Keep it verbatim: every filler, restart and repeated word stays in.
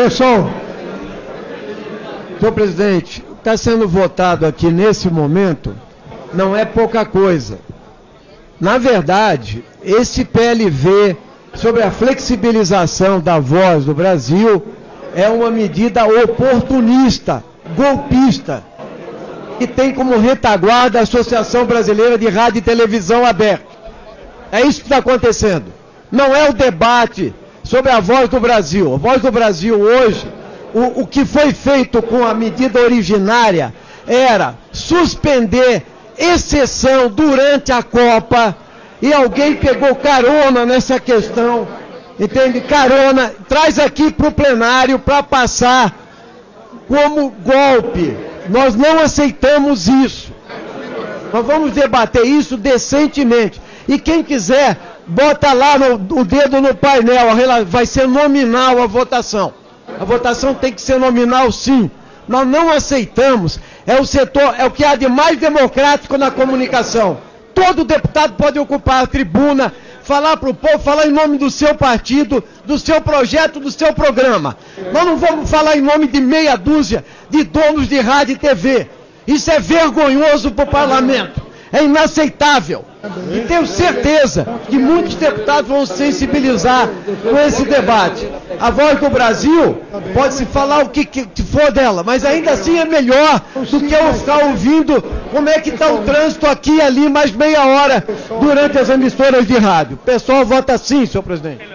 Pessoal, senhor presidente, está sendo votado aqui nesse momento, não é pouca coisa. Na verdade, esse P L V sobre a flexibilização da Voz do Brasil é uma medida oportunista, golpista, que tem como retaguarda a Associação Brasileira de Rádio e Televisão Aberta. É isso que está acontecendo. Não é o debate sobre a Voz do Brasil. A Voz do Brasil hoje, o, o que foi feito com a medida originária era suspender exceção durante a Copa, e alguém pegou carona nessa questão, entende? Carona, traz aqui para o plenário para passar como golpe. Nós não aceitamos isso. Nós vamos debater isso decentemente. E quem quiser, bota lá no, o dedo no painel, vai ser nominal a votação. A votação tem que ser nominal, sim. Nós não aceitamos, é o setor, é o que há de mais democrático na comunicação. Todo deputado pode ocupar a tribuna, falar para o povo, falar em nome do seu partido, do seu projeto, do seu programa. Nós não vamos falar em nome de meia dúzia de donos de rádio e T V. Isso é vergonhoso para o parlamento. É inaceitável. E tenho certeza que muitos deputados vão se sensibilizar com esse debate. A Voz do Brasil pode-se falar o que, que for dela, mas ainda assim é melhor do que eu ficar ouvindo como é que está o trânsito aqui e ali mais meia hora durante as emissoras de rádio. O pessoal vota sim, senhor presidente.